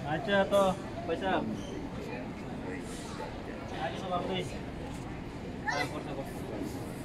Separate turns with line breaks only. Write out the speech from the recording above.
Aja to, पैसा आगे सब आउँदै आएको पर्छ